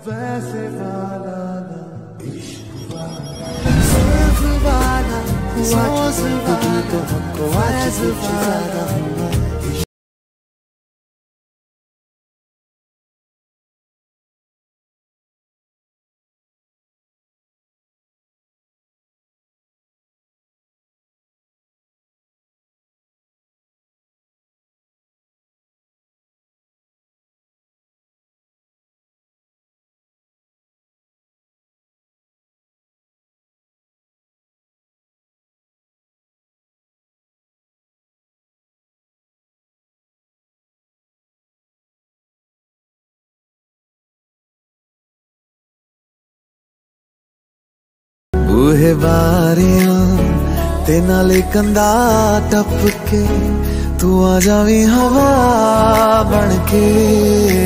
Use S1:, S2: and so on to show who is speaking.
S1: वैसे वाला ना, सिर्फ वाला सोच वाला तो हमको आज वाला हुआ। बूहे बारियां ते नाले कंधा टप के तू आ जावी हवा बन के।